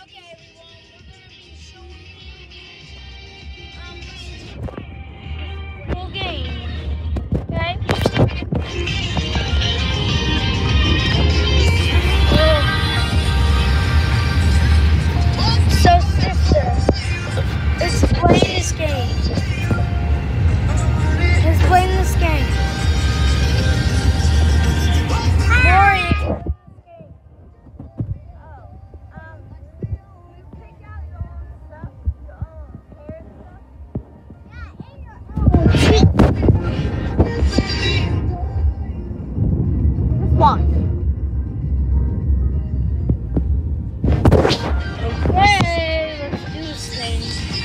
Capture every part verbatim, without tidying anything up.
Full game. Okay? So, sister, explain this game. Explain this game. Maury, one. Okay, let's do this thing.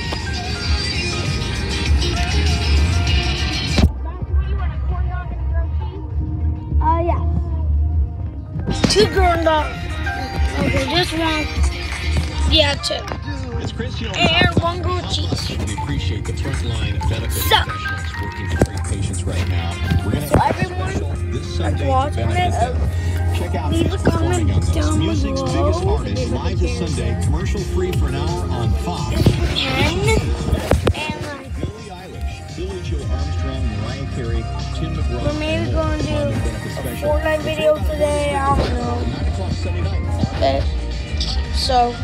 Uh, yeah. Two corn dogs. Okay, just one. Yeah, two. And one grilled cheese. We appreciate the frontline medical So, professionals working to treat patients right now. We're going to so everyone this that's Sunday watching this, check out leave a comment down Music's below. biggest artist live this Sunday, commercial free for an hour on Fox. If you can. And like, Billie Eilish, Billie Joe Armstrong, Mariah Carey, Tim McGraw. we're maybe going to do a Fortnite video today. I don't know. nine o'clock Sunday night. Okay. So.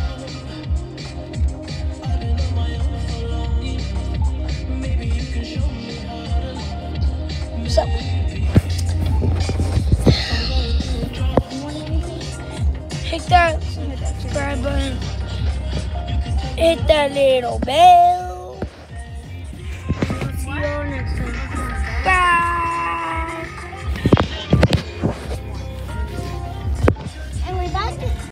So. Hit that subscribe button. Hit that little bell. See you all next time. Bye.